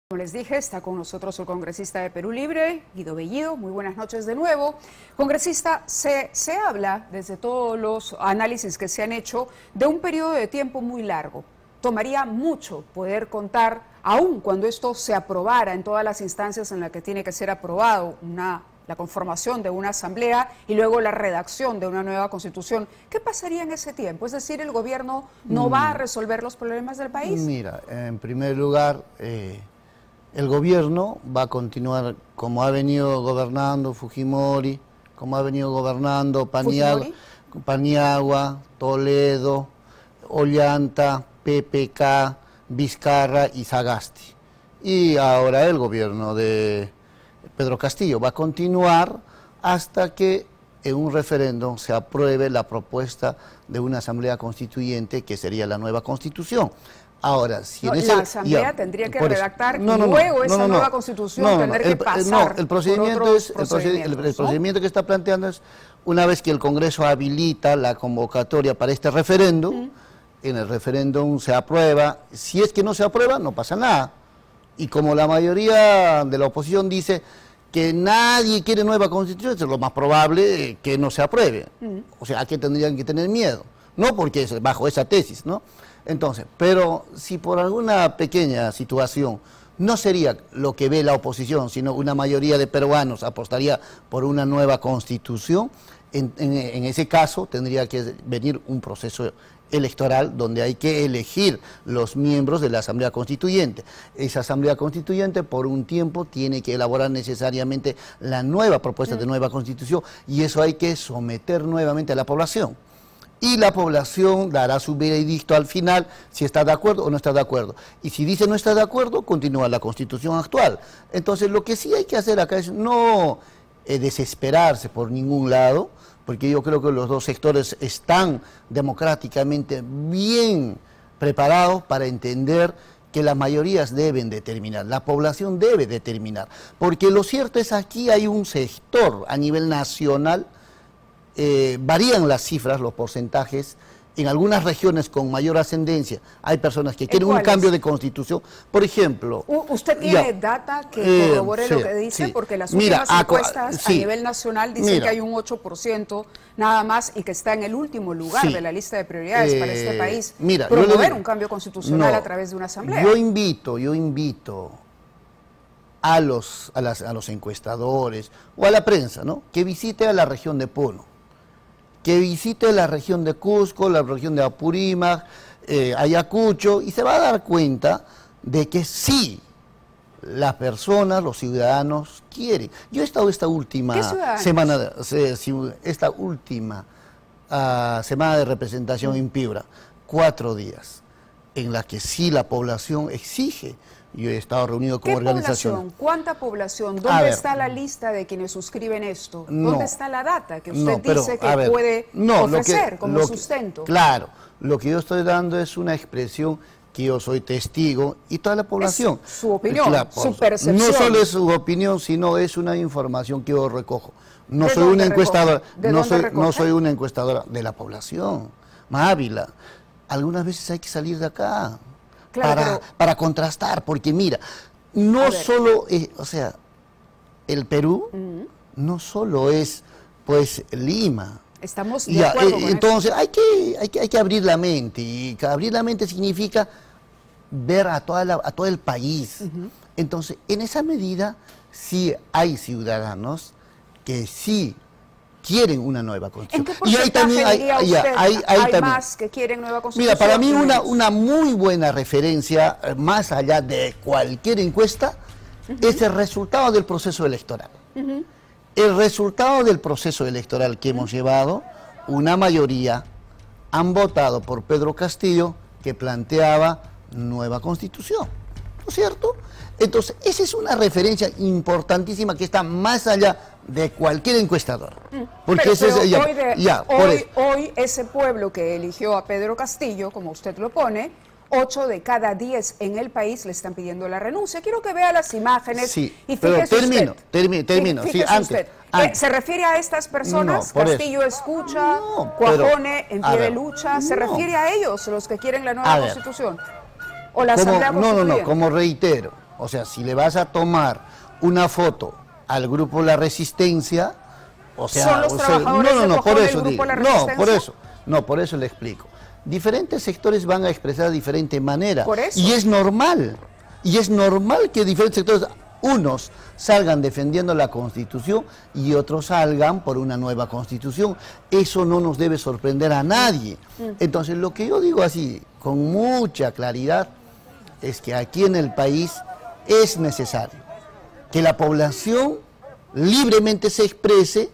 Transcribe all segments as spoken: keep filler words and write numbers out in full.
Como les dije, está con nosotros el congresista de Perú Libre, Guido Bellido. Muy buenas noches de nuevo. Congresista, se, se habla, desde todos los análisis que se han hecho, de un periodo de tiempo muy largo. Tomaría mucho poder contar, aun cuando esto se aprobara en todas las instancias en las que tiene que ser aprobado, una, la conformación de una asamblea y luego la redacción de una nueva constitución. ¿Qué pasaría en ese tiempo? Es decir, ¿el gobierno no mm. va a resolver los problemas del país? Mira, en primer lugar... Eh... El gobierno va a continuar como ha venido gobernando Fujimori, como ha venido gobernando Paniagua, Paniagua, Toledo, Ollanta, P P K, Vizcarra y Sagasti. Y ahora el gobierno de Pedro Castillo va a continuar hasta que en un referéndum se apruebe la propuesta de una asamblea constituyente que sería la nueva constitución. Ahora, si no, en ese, la asamblea ya, tendría que redactar no, no, y luego no, esa no, no, nueva constitución no, no, tendría el, que pasar no, el procedimiento por es el, procedimiento, el, el procedimiento ¿no? que está planteando es una vez que el Congreso habilita la convocatoria para este referéndum, mm. en el referéndum se aprueba. Si es que no se aprueba, no pasa nada. Y como la mayoría de la oposición dice que nadie quiere nueva constitución, es lo más probable que no se apruebe. Mm. O sea, ¿a qué tendrían que tener miedo? No porque es bajo esa tesis, ¿no? Entonces, pero si por alguna pequeña situación no sería lo que ve la oposición, sino una mayoría de peruanos apostaría por una nueva constitución, en, en, en ese caso tendría que venir un proceso electoral donde hay que elegir los miembros de la Asamblea Constituyente. Esa Asamblea Constituyente por un tiempo tiene que elaborar necesariamente la nueva propuesta mm. de nueva constitución y eso hay que someter nuevamente a la población. Y la población dará su veredicto al final si está de acuerdo o no está de acuerdo. Y si dice no está de acuerdo, continúa la constitución actual. Entonces lo que sí hay que hacer acá es no eh, desesperarse por ningún lado, porque yo creo que los dos sectores están democráticamente bien preparados para entender que las mayorías deben determinar, la población debe determinar. Porque lo cierto es aquí hay un sector a nivel nacional. Eh, varían las cifras, los porcentajes, en algunas regiones con mayor ascendencia hay personas que quieren un cambio de constitución, por ejemplo... ¿Usted tiene ya, data que corrobore eh, sí, lo que dice? Sí. Porque las Mira, últimas encuestas a, sí. a nivel nacional dicen Mira, que hay un ocho por ciento nada más y que está en el último lugar sí. de la lista de prioridades eh, para este país. Mira, promover digo, un cambio constitucional no, a través de una asamblea. Yo invito, yo invito a los, a, las, a los encuestadores o a la prensa, ¿no?, que visite a la región de Puno, que visite la región de Cusco, la región de Apurímac, eh, Ayacucho, y se va a dar cuenta de que sí, las personas, los ciudadanos quieren. Yo he estado esta última semana, esta última uh, semana de representación mm. en Piura, cuatro días, en la que sí la población exige. Yo he estado reunido con organizaciones. Población? ¿Cuánta población? ¿Dónde ver, está la lista de quienes suscriben esto? ¿Dónde no, está la data que usted no, pero, dice que ver, puede no, ofrecer que, como lo sustento? Que, claro, lo que yo estoy dando es una expresión que yo soy testigo y toda la población. Es su opinión, claro, su percepción. No solo es su opinión, sino es una información que yo recojo. No soy una encuestadora, no soy, no soy una encuestadora de la población. Mávila, algunas veces hay que salir de acá. Claro, para, pero... para contrastar, porque mira, no solo, es, o sea, el Perú uh-huh. no solo es, pues, Lima. Estamos de ya, acuerdo eh, con entonces hay que, hay, que, hay que abrir la mente, y abrir la mente significa ver a, toda la, a todo el país. Uh-huh. Entonces, en esa medida, sí hay ciudadanos que sí quieren una nueva constitución. ¿En qué y ahí también hay, hay, usted, hay, hay, hay también. más que quieren nueva constitución? Mira, para mí una, una muy buena referencia, más allá de cualquier encuesta, uh-huh. es el resultado del proceso electoral. Uh-huh. El resultado del proceso electoral que uh-huh. hemos llevado, una mayoría han votado por Pedro Castillo, que planteaba nueva constitución, ¿no es cierto? Entonces, esa es una referencia importantísima que está más allá de cualquier encuestador. Porque pero, ese pero es, ya, hoy, de, ya, hoy, hoy ese pueblo que eligió a Pedro Castillo, como usted lo pone, ocho de cada diez en el país le están pidiendo la renuncia. Quiero que vea las imágenes sí, y pero fíjese termino, usted. Termino, termino. Fíjese sí, antes, usted. antes. ¿Se refiere a estas personas? No, Castillo eso. escucha, no, Cuajone en pie ver, de lucha. ¿Se no. refiere a ellos, los que quieren la nueva a constitución? ¿O la como, Asamblea no, Constituyente? no, no, como reitero. O sea, si le vas a tomar una foto al grupo La Resistencia, o sea, ¿son los o sea, trabajadores no, no, no, de por Cojón eso del digo, grupo La no, Resistencia? por eso, no, por eso le explico. Diferentes sectores van a expresar de diferente manera. Por eso. Y es normal, y es normal que diferentes sectores, unos salgan defendiendo la Constitución y otros salgan por una nueva Constitución. Eso no nos debe sorprender a nadie. Entonces, lo que yo digo así, con mucha claridad, es que aquí en el país es necesario que la población libremente se exprese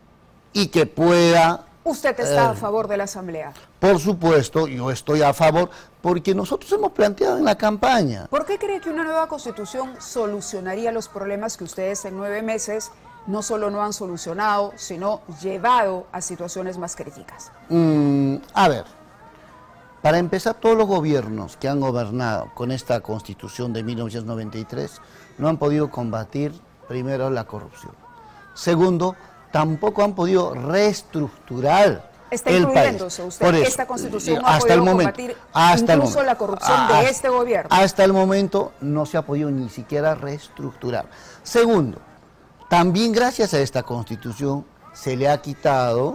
y que pueda... ¿Usted está eh, a favor de la Asamblea? Por supuesto, yo estoy a favor, porque nosotros hemos planteado en la campaña. ¿Por qué cree que una nueva Constitución solucionaría los problemas que ustedes en nueve meses no solo no han solucionado, sino llevado a situaciones más críticas? Mm, a ver, para empezar, todos los gobiernos que han gobernado con esta Constitución de mil novecientos noventa y tres no han podido combatir, primero, la corrupción. Segundo, tampoco han podido reestructurar ¿Está el incluyéndose país. usted? Por eso, ¿Esta Constitución no ha hasta podido el momento, combatir hasta incluso el la corrupción hasta, de este gobierno? Hasta el momento no se ha podido ni siquiera reestructurar. Segundo, también gracias a esta Constitución se le ha quitado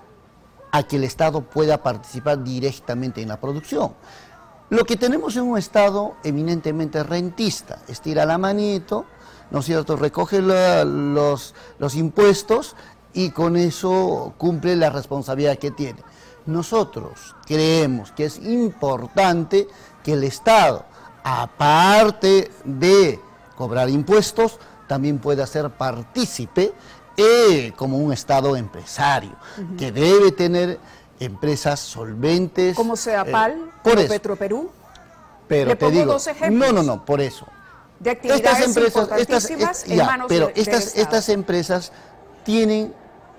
a que el Estado pueda participar directamente en la producción. Lo que tenemos es un Estado eminentemente rentista, estira la manito, ¿no es cierto?, recoge la, los, los impuestos y con eso cumple la responsabilidad que tiene. Nosotros creemos que es importante que el Estado, aparte de cobrar impuestos, también pueda ser partícipe eh, como un Estado empresario, uh-huh. que debe tener empresas solventes. Como Sedapal, eh, por como eso. Petroperú. Pero Le te pongo digo, dos ejemplos. no, no, no, por eso. De actividades estas empresas, importantísimas estas, en ya, manos pero de, estas, del Estado. estas empresas tienen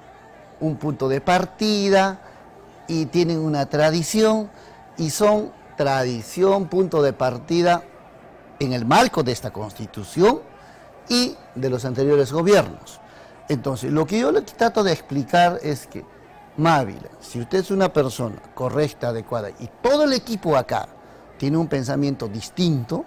un punto de partida y tienen una tradición y son tradición, punto de partida en el marco de esta Constitución y de los anteriores gobiernos. Entonces, lo que yo le trato de explicar es que, Mávila, si usted es una persona correcta, adecuada, y todo el equipo acá tiene un pensamiento distinto,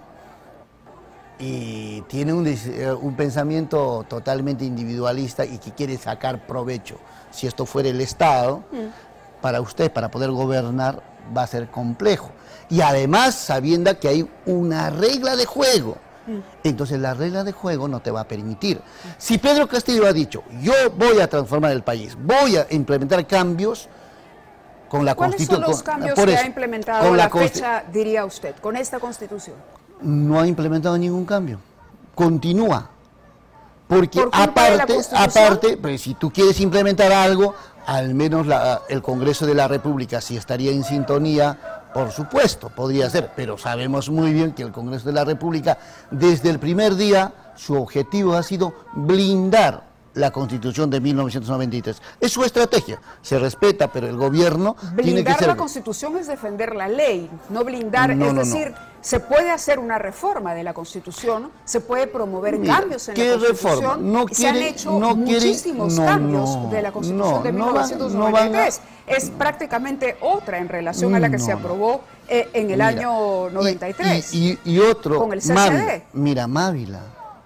y tiene un, un pensamiento totalmente individualista y que quiere sacar provecho, si esto fuera el Estado, mm. para usted, para poder gobernar, va a ser complejo. Y además, sabiendo que hay una regla de juego, mm. entonces la regla de juego no te va a permitir. Mm. Si Pedro Castillo ha dicho, yo voy a transformar el país, voy a implementar cambios con la Constitución. ¿Cuáles son los cambios con, que eso, ha implementado a la, la fecha, diría usted, con esta Constitución? No ha implementado ningún cambio, continúa, porque ¿Por aparte, aparte, pues, si tú quieres implementar algo, al menos la, el Congreso de la República, si estaría en sintonía, por supuesto, podría ser, pero sabemos muy bien que el Congreso de la República, desde el primer día, su objetivo ha sido blindar la Constitución de mil novecientos noventa y tres. Es su estrategia, se respeta, pero el gobierno blindar tiene que ser... Blindar la Constitución es defender la ley, no blindar, no, es no, decir, no. se puede hacer una reforma de la Constitución, se puede promover Mira, cambios en ¿qué la Constitución, reforma? No se quiere, han hecho no muchísimos quiere, no, cambios no, de la Constitución no, de mil novecientos noventa y tres. No a, es prácticamente otra en relación a la que no, se aprobó eh, en el mira, año noventa y tres. Y, y, y otro, con el C C D. Mávila, mira, Mávila,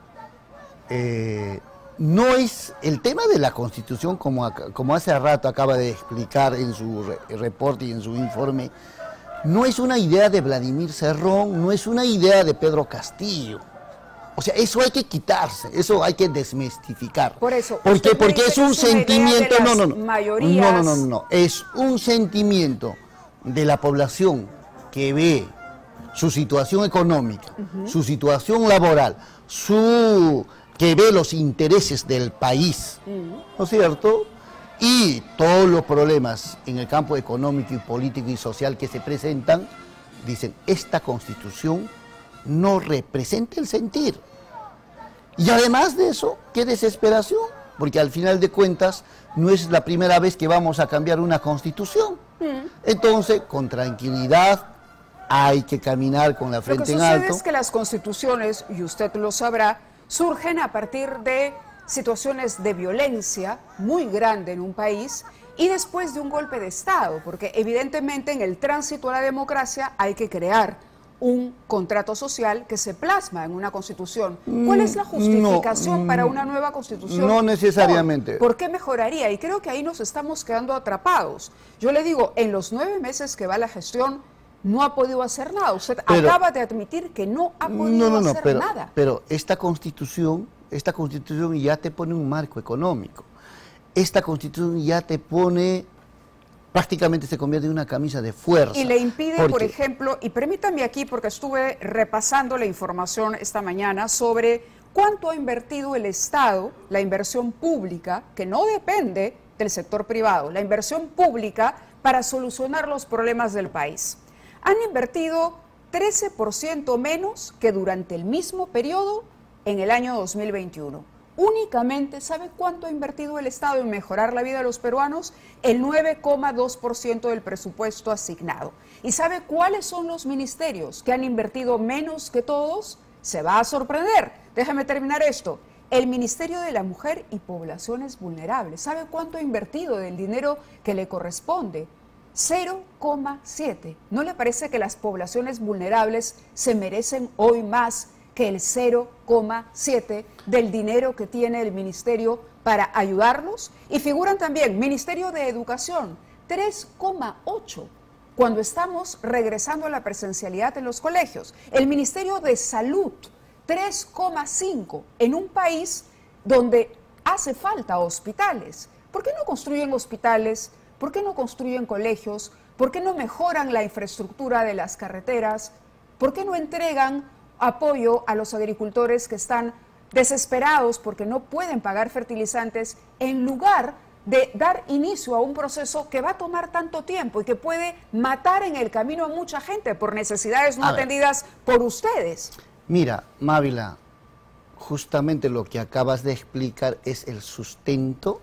eh, no es el tema de la Constitución, como, como hace rato acaba de explicar en su re, reporte y en su informe, no es una idea de Vladimir Cerrón, no es una idea de Pedro Castillo. O sea, eso hay que quitarse, eso hay que desmistificar. Por eso, ¿Por qué? Porque es un sentimiento, no, no, no, mayorías... no, no, no, no, es un sentimiento de la población que ve su situación económica, uh-huh. su situación laboral, su... que ve los intereses del país, ¿no es cierto? Y todos los problemas en el campo económico y político y social que se presentan, dicen, esta Constitución no representa el sentir. Y además de eso, qué desesperación, porque al final de cuentas no es la primera vez que vamos a cambiar una Constitución. Entonces, con tranquilidad, hay que caminar con la frente en alto. Lo que sucede es que las constituciones, y usted lo sabrá, surgen a partir de situaciones de violencia muy grande en un país y después de un golpe de Estado, porque evidentemente en el tránsito a la democracia hay que crear un contrato social que se plasma en una constitución. ¿Cuál es la justificación no, para una nueva constitución? No necesariamente. ¿Por qué mejoraría? Y creo que ahí nos estamos quedando atrapados. Yo le digo, en los nueve meses que va la gestión, no ha podido hacer nada. Usted pero, acaba de admitir que no ha podido no, no, no, hacer pero, nada. Pero esta constitución, esta constitución ya te pone un marco económico. Esta constitución ya te pone... prácticamente se convierte en una camisa de fuerza. Y le impide, por ejemplo, y permítame aquí porque estuve repasando la información esta mañana sobre cuánto ha invertido el Estado, la inversión pública, que no depende del sector privado, la inversión pública para solucionar los problemas del país. Han invertido trece por ciento menos que durante el mismo periodo en el año dos mil veintiuno. Únicamente, ¿sabe cuánto ha invertido el Estado en mejorar la vida de los peruanos? El nueve coma dos por ciento del presupuesto asignado. ¿Y sabe cuáles son los ministerios que han invertido menos que todos? Se va a sorprender. Déjame terminar esto. El Ministerio de la Mujer y Poblaciones Vulnerables. ¿Sabe cuánto ha invertido del dinero que le corresponde? cero coma siete. ¿No le parece que las poblaciones vulnerables se merecen hoy más que el cero coma siete del dinero que tiene el ministerio para ayudarlos? Y figuran también Ministerio de Educación, tres coma ocho, cuando estamos regresando a la presencialidad en los colegios. El Ministerio de Salud, tres coma cinco, en un país donde hace falta hospitales. ¿Por qué no construyen hospitales? ¿Por qué no construyen colegios? ¿Por qué no mejoran la infraestructura de las carreteras? ¿Por qué no entregan apoyo a los agricultores que están desesperados porque no pueden pagar fertilizantes, en lugar de dar inicio a un proceso que va a tomar tanto tiempo y que puede matar en el camino a mucha gente por necesidades no atendidas por ustedes? Mira, Mávila, justamente lo que acabas de explicar es el sustento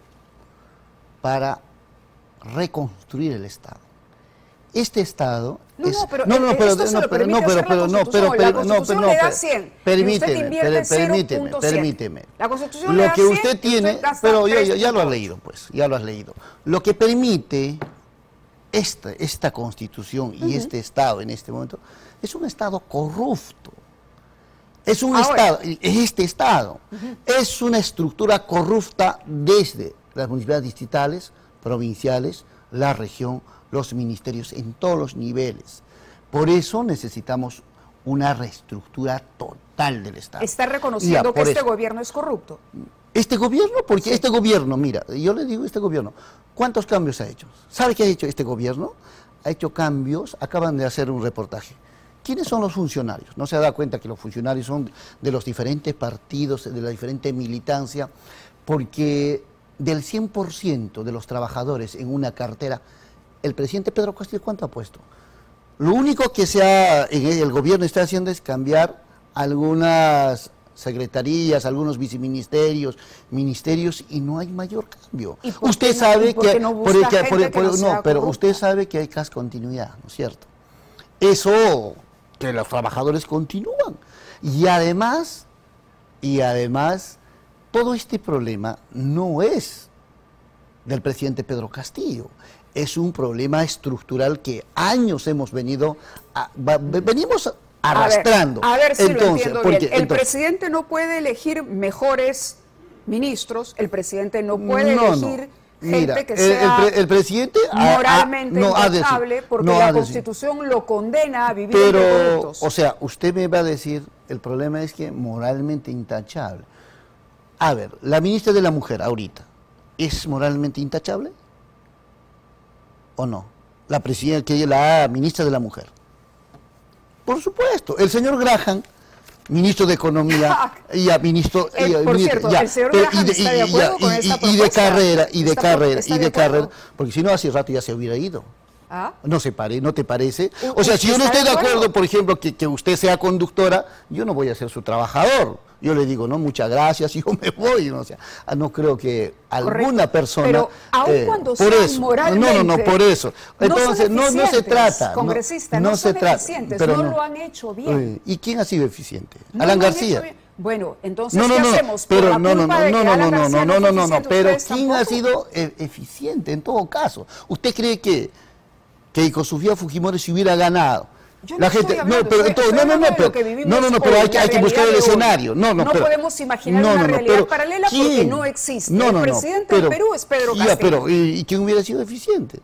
para reconstruir el Estado. Este Estado no, es... no, pero no, no, pero, esto se no, lo pero, no, permite pero, hacer la pero, no, pero, Constitución. pero, La no, Constitución pero, le da no, cien, permíteme, y usted invierte permíteme, cero punto siete. permíteme. La Constitución lo le da que cien, usted tiene, usted gasta pero ya, ya, ya lo has tres punto ocho. leído, pues, ya lo has leído. Lo que permite esta, esta Constitución y uh-huh. este Estado en este momento es un Estado corrupto. Es un Ahora. Estado, este Estado uh-huh. es una estructura corrupta desde las municipalidades distritales, provinciales, la región, los ministerios en todos los niveles. Por eso necesitamos una reestructura total del Estado. ¿Está reconociendo ya, que este eso. gobierno es corrupto? Este gobierno, porque sí. este gobierno, mira, yo le digo este gobierno, ¿cuántos cambios ha hecho? ¿Sabe qué ha hecho este gobierno? Ha hecho cambios, acaban de hacer un reportaje. ¿Quiénes son los funcionarios? No se da cuenta que los funcionarios son de los diferentes partidos, de la diferente militancia, porque del cien por ciento de los trabajadores en una cartera, el presidente Pedro Castillo, ¿cuánto ha puesto? Lo único que se ha, el gobierno está haciendo es cambiar algunas secretarías, algunos viceministerios, ministerios, y no hay mayor cambio. Usted no, sabe que, no, por el, que, por el, por el, no, no pero corrupta. Usted sabe que hay continuidad, ¿no es cierto? Eso, que los trabajadores continúan. Y además, y además, todo este problema no es del presidente Pedro Castillo. Es un problema estructural que años hemos venido, a, va, venimos arrastrando. A ver, a ver si entonces, lo entiendo porque, bien. El entonces, presidente no puede elegir mejores ministros, el presidente no puede no, elegir no. gente Mira, que el, sea el, pre, el presidente moralmente ha, ha, no, ha intachable, decir, porque no la ha Constitución decir. lo condena a vivir Pero, entre corruptos. o sea, usted me va a decir, el problema es que moralmente intachable. A ver, la ministra de la Mujer ahorita, ¿es moralmente intachable? ¿O no? La presidenta, que la ministra de la Mujer. Por supuesto. El señor Graham, ministro de Economía, y a ministro... Eh, y a, por ministro, cierto, ya, el señor pero, Graham y de, está de y- acuerdo y- con y- esta y de propuesta. carrera, y de Está- carrera, está y de de acuerdo. carrera, porque si no hace rato ya se hubiera ido. ¿Ah? No se pare, ¿no te parece? U- O sea, si yo no ¿está estoy de de acuerdo, acuerdo? por ejemplo, que, que usted sea conductora, yo no voy a ser su trabajador. Yo le digo, no, muchas gracias, yo me voy. No, o sea, ah, no creo que alguna Correcto. persona... Pero aun cuando por sean eso, moralmente, no, no, no, por eso. Entonces, no, no, son no se eficientes, trata. no- congresista, no, no son se trata, eficientes, pero no, lo han hecho bien. Uy, ¿y quién ha sido eficiente? No Alan lo han García. hecho bien. Bueno, entonces, No, no, ¿qué no, hacemos? pero Por la no, no, culpa no, de no, que no, Alan no, García no, no, no, fue no, no, eficiente, pero ustedes ¿quién ha tampoco. sido e- eficiente en todo caso? ¿Usted cree que Keiko Sofía Fujimori se hubiera ganado Yo no la estoy gente, hablando, no, pero estoy- entonces, estoy no, no, hablando no, de pero, lo que vivimos no, no, no, pero hoy, hay, que- la hay que buscar el realidad de hoy. escenario. No, no, No pero, podemos imaginar no, una no, no, realidad pero, paralela porque ¿quién? no existe. No, no, el no, presidente pero, del Perú es Pedro ya, Castillo. pero, ¿y, y quién hubiera sido eficiente?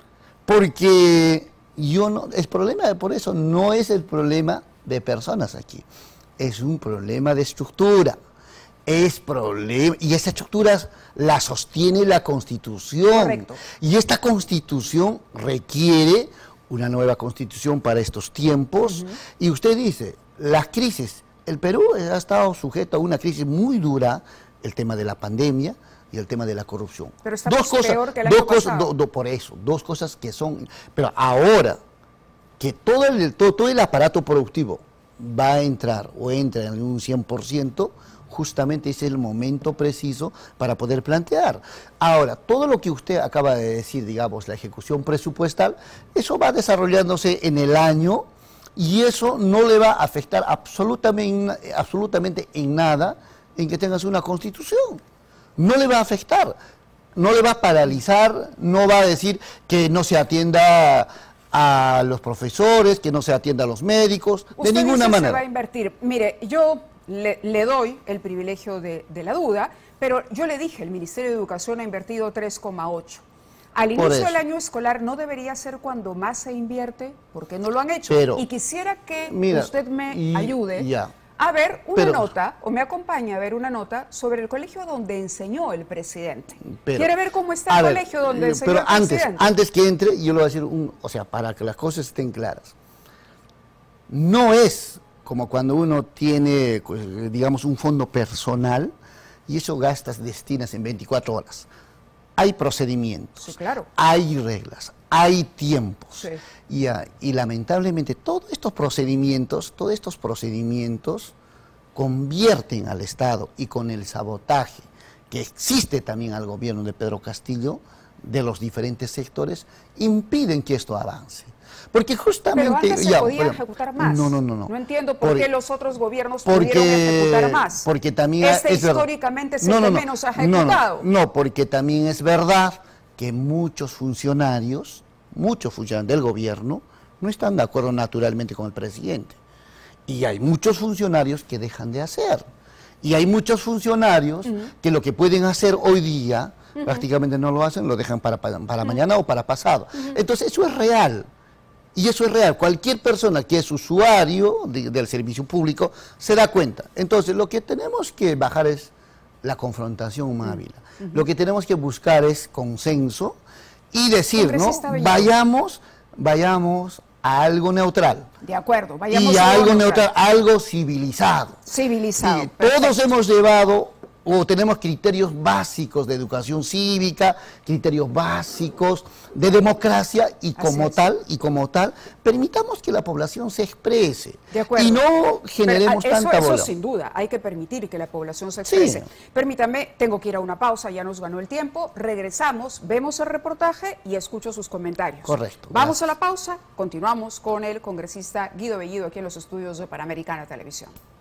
Porque yo no, el problema de por eso no es el problema de personas aquí, es un problema de estructura. Es problema, y esa estructura la sostiene la Constitución. Correcto. Y esta Constitución requiere una nueva Constitución para estos tiempos. Uh-huh. Y usted dice, las crisis, el Perú ha estado sujeto a una crisis muy dura, el tema de la pandemia y el tema de la corrupción. Pero está dos cosas, peor que el dos año cosas, pasado. do, do, por eso, dos cosas que son, pero ahora que todo el, todo, todo el aparato productivo va a entrar o entra en un cien por ciento, justamente es el momento preciso para poder plantear. Ahora, todo lo que usted acaba de decir, digamos, la ejecución presupuestal, eso va desarrollándose en el año y eso no le va a afectar absolutamente, absolutamente en nada en que tengas una constitución. No le va a afectar, no le va a paralizar, no va a decir que no se atienda a los profesores, que no se atienda a los médicos, usted de ninguna dice manera. Se va a invertir. Mire, yo le, le doy el privilegio de, de la duda, pero yo le dije, el Ministerio de Educación ha invertido tres coma ocho. Al inicio del año escolar no debería ser cuando más se invierte, porque no lo han hecho. Pero, y quisiera que mira, usted me y, ayude ya. a ver una pero, nota, o me acompañe a ver una nota sobre el colegio donde enseñó el presidente. Pero, ¿Quiere ver cómo está el ver, colegio donde eh, enseñó pero el antes, presidente? antes que entre, yo le voy a decir, un, o sea, para que las cosas estén claras. No es como cuando uno tiene, digamos, un fondo personal y eso gastas, destinas en veinticuatro horas. Hay procedimientos, sí, claro. Hay reglas, hay tiempos. Sí. Y, y lamentablemente todos estos procedimientos, todos estos procedimientos convierten al Estado y con el sabotaje que existe también al gobierno de Pedro Castillo, de los diferentes sectores, impiden que esto avance. Porque justamente... Pero antes se ya, podía pero, ejecutar más. No, no, no, no. No entiendo por, por qué los otros gobiernos porque, pudieron ejecutar más. Porque también este es históricamente es no, el no, que no, menos ha no, ejecutado. No, no, porque también es verdad que muchos funcionarios, muchos funcionarios del gobierno, no están de acuerdo naturalmente con el presidente. Y hay muchos funcionarios que dejan de hacer. Y hay muchos funcionarios uh-huh. que lo que pueden hacer hoy día, uh-huh. prácticamente no lo hacen, lo dejan para, para, para uh-huh. mañana o para pasado. Uh-huh. Entonces eso es real. Y eso es real. Cualquier persona que es usuario de, del servicio público se da cuenta. Entonces lo que tenemos que bajar es la confrontación, Mávila. Uh-huh. Lo que tenemos que buscar es consenso y decir, ¿no? Vayamos, vayamos a algo neutral. De acuerdo, vayamos y a algo neutral. neutral, algo civilizado. Civilizado. Sí, todos hemos llevado o tenemos criterios básicos de educación cívica, criterios básicos de democracia y como es. tal, y como tal, permitamos que la población se exprese. De acuerdo. Y no generemos Pero, eso, tanta bola. Eso sin duda, hay que permitir que la población se exprese. Sí. Permítame, tengo que ir a una pausa, ya nos ganó el tiempo, regresamos, vemos el reportaje y escucho sus comentarios. Correcto. Vamos gracias. a la pausa, continuamos con el congresista Guido Bellido aquí en los estudios de Panamericana Televisión.